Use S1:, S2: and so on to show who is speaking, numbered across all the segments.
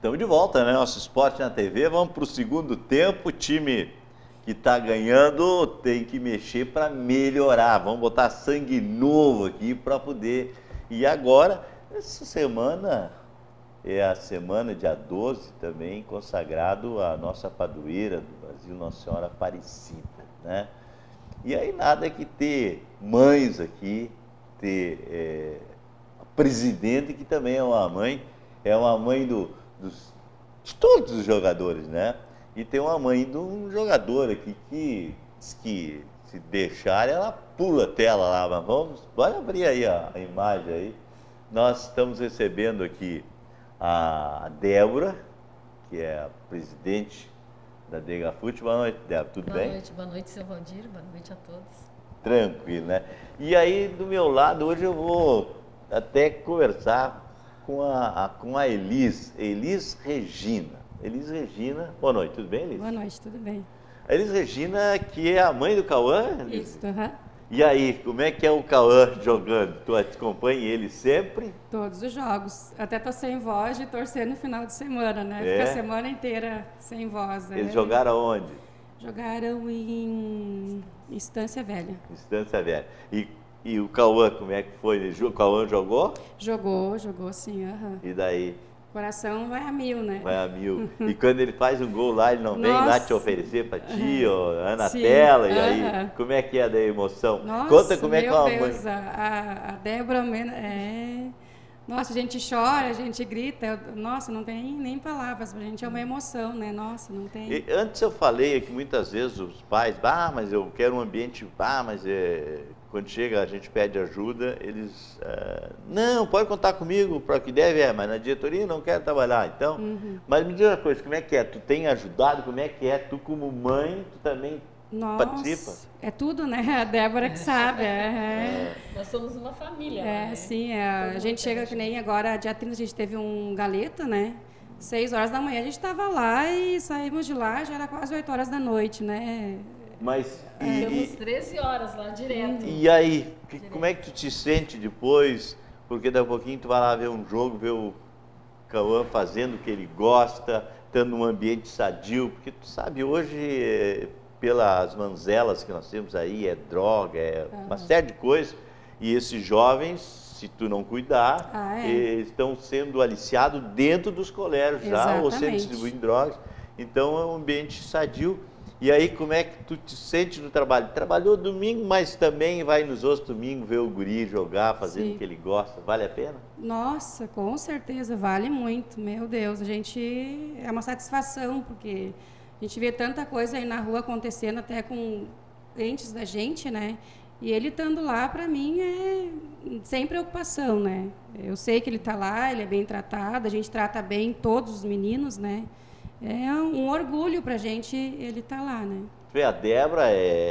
S1: Estamos de volta, né? Nosso Esporte na TV. Vamos para o segundo tempo. O time que está ganhando tem que mexer para melhorar. Vamos botar sangue novo aqui para poder. E agora, essa semana é a semana dia 12 também, consagrado à nossa padroeira do Brasil, Nossa Senhora Aparecida, né? E aí nada que ter mães aqui, ter a presidente que também é uma mãe de todos os jogadores, né? E tem uma mãe de um jogador aqui que diz que se deixar ela pula a tela lá, mas bora abrir aí a imagem aí. Nós estamos recebendo aqui a Débora, que é a presidente da Degafute. Boa noite, Débora, tudo bem?
S2: Boa noite, seu Valdir, boa noite a todos.
S1: Tranquilo, né? E aí, do meu lado, hoje eu vou até conversar com a Elis Regina. Elis Regina, boa noite, tudo bem, Elis?
S3: Boa noite, tudo bem.
S1: A Elis Regina, que é a mãe do Cauã?
S3: Isso,
S1: E aí, como é que é o Cauã jogando? Tu acompanha ele sempre?
S3: Todos os jogos. Até tô sem voz de torcer no final de semana, né?
S1: É?
S3: Fica a semana inteira sem voz. Né?
S1: Eles jogaram aonde?
S3: Jogaram em Estância Velha.
S1: Estância Velha. E o Cauã, como é que foi? O Cauã jogou?
S3: Jogou sim,
S1: E daí?
S3: O coração vai a mil, né?
S1: Vai a mil. E quando ele faz um gol lá, ele não vem lá te oferecer para ti, ó, na
S3: Sim.
S1: tela, e aí, como é que é da emoção?
S3: Nossa,
S1: conta como é que é uma
S3: Deus,
S1: mãe.
S3: a Débora, nossa, a gente chora, a gente grita, nossa, não tem nem palavras, pra gente é uma emoção, né? Nossa, não tem...
S1: E antes eu falei que muitas vezes os pais, mas eu quero um ambiente, mas quando chega a gente pede ajuda, eles, não, pode contar comigo para o que deve, mas na diretoria não quero trabalhar, então, mas me diz uma coisa, como é que é? Tu tem ajudado, como é que é? Tu como mãe, tu também participa?
S3: É tudo, né? A Débora que sabe.
S2: Nós somos uma família.
S3: Né? Sim, a gente chega que nem agora, dia 30 a gente teve um galeta, né? 6 horas da manhã a gente estava lá e saímos de lá, já era quase 8 horas da noite, né?
S1: Mas
S2: ficamos 13 horas lá direto.
S1: E aí, como é que tu te sente depois? Porque daqui a pouquinho tu vai lá ver um jogo, ver o Cauã fazendo o que ele gosta, estando num ambiente sadio, porque tu sabe, hoje, pelas manzelas que nós temos aí, é droga, é uma série de coisas, e esses jovens, se tu não cuidar, estão sendo aliciados dentro dos colégios já, ou sendo distribuindo drogas, então é um ambiente sadio. E aí, como é que tu te sente no trabalho? Trabalhou domingo, mas também vai nos outros domingos ver o guri jogar, fazer o que ele gosta. Vale a pena?
S3: Nossa, com certeza, vale muito. Meu Deus, é uma satisfação, porque a gente vê tanta coisa aí na rua acontecendo, até com entes da gente, né? E ele estando lá, para mim, é sem preocupação, né? Eu sei que ele está lá, ele é bem tratado, a gente trata bem todos os meninos, né? É um orgulho para a gente ele estar lá, né?
S1: A Débora,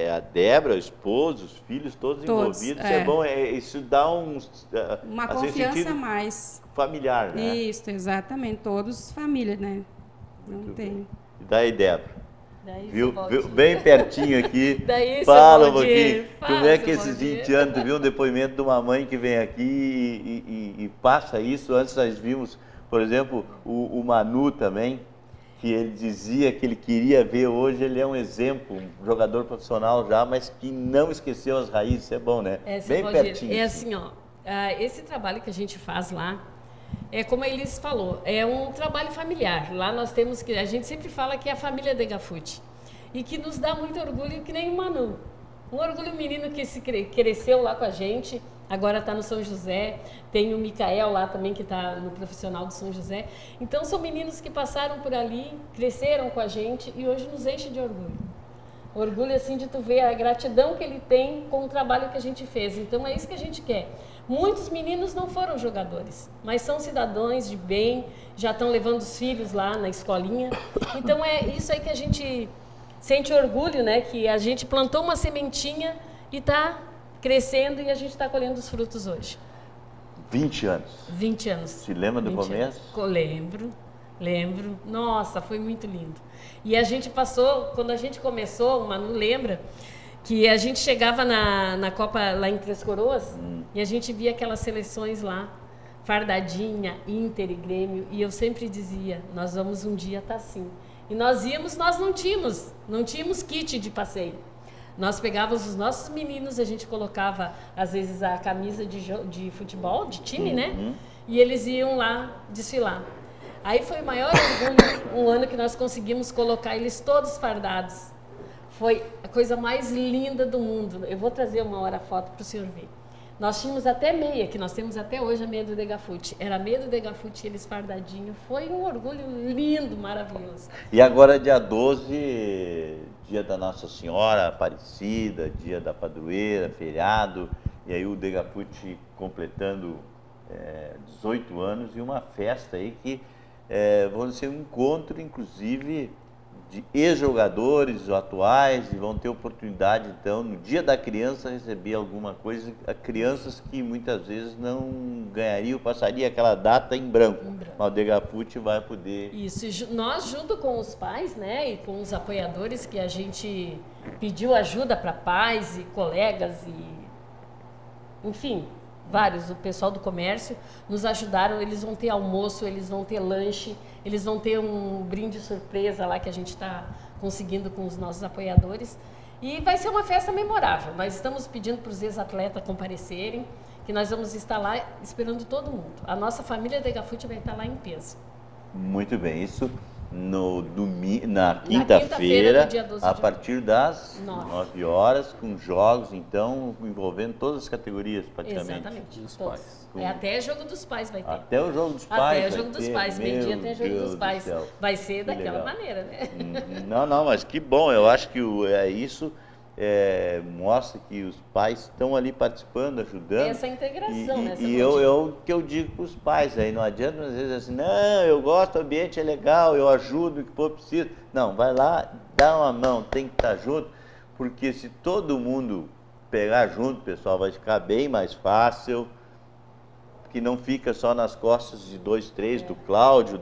S1: o esposo, os filhos, todos envolvidos. Isso é bom, isso dá
S3: uma confiança a mais.
S1: Familiar, né?
S3: Isso, exatamente. Todos família, né? Não
S1: Muito
S3: tem.
S1: Bem. E daí, Débora?
S2: Viu
S1: bem pertinho aqui.
S2: Daí,
S1: fala um pouquinho. Como é que esses 20 anos, tu viu um depoimento de uma mãe que vem aqui e passa isso? Antes nós vimos, por exemplo, o Manu também, que ele dizia que ele queria ver. Hoje ele é um exemplo, um jogador profissional já, mas que não esqueceu as raízes. Isso é bom, né? Bem pertinho.
S2: É assim, ó, esse trabalho que a gente faz lá, como a Elis falou, é um trabalho familiar. Lá nós temos a gente sempre fala que é a família Degafute, e que nos dá muito orgulho, que nem o Manu. Um orgulho, menino que cresceu lá com a gente, agora está no São José, tem o Micael lá também, que está no profissional do São José. Então, são meninos que passaram por ali, cresceram com a gente e hoje nos enche de orgulho. Orgulho, assim, de tu ver a gratidão que ele tem com o trabalho que a gente fez. Então, é isso que a gente quer. Muitos meninos não foram jogadores, mas são cidadãos de bem, já estão levando os filhos lá na escolinha. Então, é isso aí que a gente sente orgulho, né? Que a gente plantou uma sementinha e está crescendo e a gente está colhendo os frutos hoje.
S1: 20 anos.
S2: 20 anos.
S1: Se lembra do começo?
S2: Lembro. Nossa, foi muito lindo. E a gente passou, quando a gente começou, o Manu lembra, que a gente chegava na Copa lá em Três Coroas e a gente via aquelas seleções lá fardadinha, Inter e Grêmio, e eu sempre dizia, nós vamos um dia estar assim. E nós íamos, nós não tínhamos kit de passeio. Nós pegávamos os nossos meninos, a gente colocava, às vezes, a camisa de futebol, de time, né? E eles iam lá desfilar. Aí foi o maior orgulho, um ano que nós conseguimos colocar eles todos fardados. Foi a coisa mais linda do mundo. Eu vou trazer uma hora a foto para o senhor ver. Nós tínhamos até meia, que nós temos até hoje a meia do Degafute. Era a meia do Degafute, eles fardadinhos. Foi um orgulho lindo, maravilhoso.
S1: E agora dia 12, dia da Nossa Senhora Aparecida, dia da padroeira, feriado. E aí o Degafute completando 18 anos e uma festa aí que vão ser um encontro, inclusive, de ex-jogadores atuais, e vão ter oportunidade, então, no dia da criança, receber alguma coisa, a crianças que muitas vezes não ganhariam, passaria aquela data em branco. Mas o Degafute vai poder...
S2: Isso, e nós, junto com os pais, né, e com os apoiadores, que a gente pediu ajuda para pais e colegas, e enfim, vários, o pessoal do comércio nos ajudaram. Eles vão ter almoço, eles vão ter lanche, eles vão ter um brinde surpresa lá que a gente está conseguindo com os nossos apoiadores. E vai ser uma festa memorável. Nós estamos pedindo para os ex-atletas comparecerem, que nós vamos estar lá esperando todo mundo. A nossa família Degafute vai estar lá em peso.
S1: Muito bem, isso na quinta-feira, a partir das 9 horas, com jogos, então, envolvendo todas as categorias, praticamente.
S2: Exatamente, todos. Até jogo dos pais vai ter.
S1: Até o jogo dos pais.
S2: Até o jogo dos pais, meio-dia até jogo dos pais. Vai ser daquela maneira, né?
S1: Não, mas que bom, eu acho que isso mostra que os pais estão ali participando, ajudando.
S2: Essa integração, né?
S1: E o que eu digo para os pais, aí não adianta às vezes assim, não, eu gosto, o ambiente é legal, eu ajudo o que for preciso. Não, vai lá, dá uma mão, tem que estar junto, porque se todo mundo pegar junto, pessoal, vai ficar bem mais fácil, que não fica só nas costas de 2, 3, do Cláudio,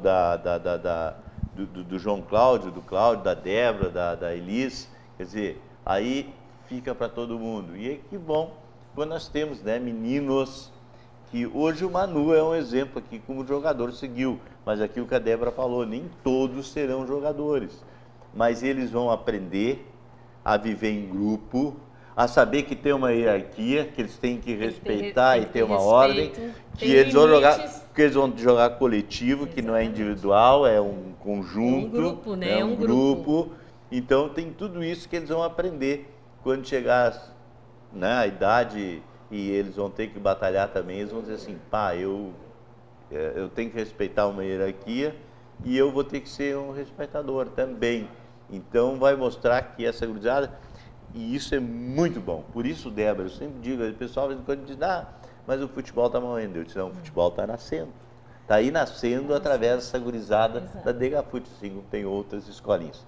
S1: do João Cláudio, da Débora, da Elis, quer dizer, aí fica para todo mundo. E é que bom quando nós temos, né, meninos, que hoje o Manu é um exemplo aqui como jogador seguiu, mas aqui o que a Débora falou, nem todos serão jogadores, mas eles vão aprender a viver em grupo, a saber que tem uma hierarquia, que eles têm que respeitar e ter uma ordem, que eles vão jogar coletivo, que não é individual, é um conjunto,
S2: um grupo, né?
S1: É um grupo. Então tem tudo isso que eles vão aprender quando chegar, né, a idade, e eles vão ter que batalhar também. Eles vão dizer assim, pá, eu tenho que respeitar uma hierarquia e eu vou ter que ser um respeitador também. Então vai mostrar que essa gurizada, e isso é muito bom. Por isso, Débora, eu sempre digo, o pessoal quando diz, mas o futebol está morrendo. Eu disse, não, o futebol está nascendo. Está aí nascendo através dessa gurizada da Degafute, assim como tem outras escolinhas.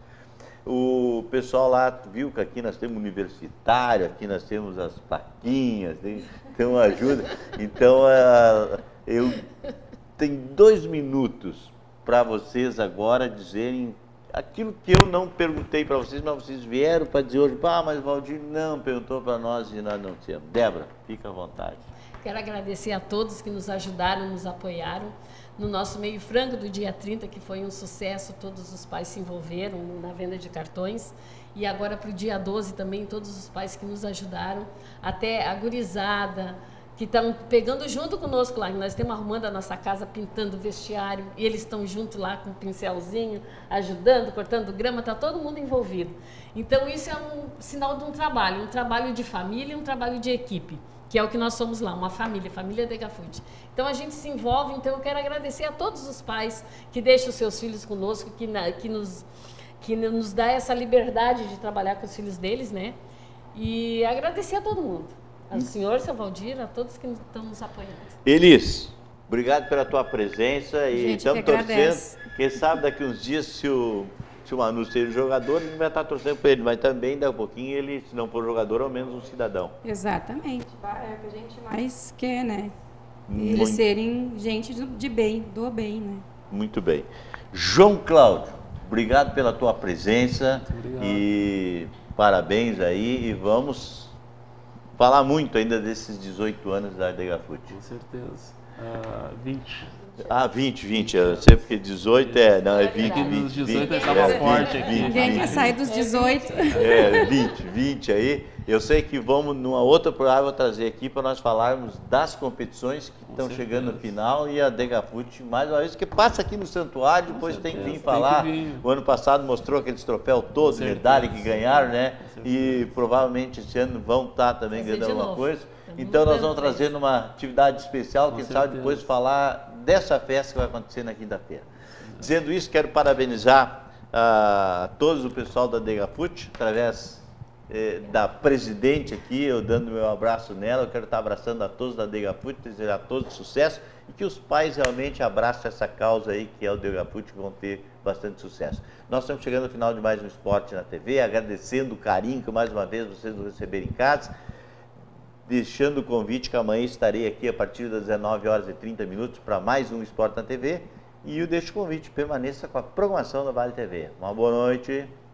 S1: O pessoal lá viu que aqui nós temos universitário, aqui nós temos as paquinhas, então ajuda. Então eu tenho 2 minutos para vocês agora dizerem aquilo que eu não perguntei para vocês, mas vocês vieram para dizer hoje, mas o Valdir não perguntou para nós e nós não temos. Débora, fica à vontade.
S2: Quero agradecer a todos que nos ajudaram, nos apoiaram. No nosso meio frango do dia 30, que foi um sucesso, todos os pais se envolveram na venda de cartões. E agora para o dia 12 também, todos os pais que nos ajudaram, até a gurizada, que estão pegando junto conosco lá. Nós estamos arrumando a nossa casa, pintando o vestiário, e eles estão junto lá com um pincelzinho, ajudando, cortando grama, está todo mundo envolvido. Então isso é um sinal de um trabalho de família e um trabalho de equipe, que é o que nós somos lá, uma família Degafute. Então a gente se envolve, então eu quero agradecer a todos os pais que deixam os seus filhos conosco, que nos dá essa liberdade de trabalhar com os filhos deles, né? E agradecer a todo mundo, ao senhor, seu Valdir, a todos que estão nos apoiando.
S1: Elis, obrigado pela tua presença e estamos torcendo, quem sabe daqui uns dias se o Manu ser jogador, a gente vai estar torcendo para ele, mas também daqui a pouquinho ele, se não for jogador, ao menos um cidadão.
S3: Exatamente, é o que a gente mais quer, né? Eles serem gente de bem, do bem, né?
S1: Muito bem. João Cláudio, obrigado pela tua presença e parabéns aí, e vamos falar muito ainda desses 18 anos da Degafute.
S4: Com certeza. 20.
S1: Ah, 20. Eu sei porque 18 não, é 20.
S4: Nos 18
S1: 20,
S4: estava forte aqui.
S3: Ninguém quer sair dos 18.
S1: 20 aí. Eu sei que vamos, numa outra programa, vou trazer aqui para nós falarmos das competições que estão chegando no final e a Degafute, mais uma vez, que passa aqui no Santuário, depois tem que vir falar. O ano passado mostrou aqueles troféus todos, medalha que ganharam, né? E provavelmente esse ano vão estar também ganhando alguma coisa. Então nós vamos trazer numa atividade especial, quem sabe depois falar dessa festa que vai acontecer na quinta-feira. Dizendo isso, quero parabenizar a todos o pessoal da Degafute, através da presidente aqui, eu dando meu abraço nela, eu quero estar abraçando a todos da Degafute, desejar a todos sucesso e que os pais realmente abracem essa causa aí que é o Degafute, que vão ter bastante sucesso. Nós estamos chegando ao final de mais um Esporte na TV, agradecendo o carinho que mais uma vez vocês nos receberam em casa, deixando o convite que amanhã estarei aqui a partir das 19h30 para mais um Esporte na TV e eu deixo o convite, permaneça com a programação da Vale TV. Uma boa noite.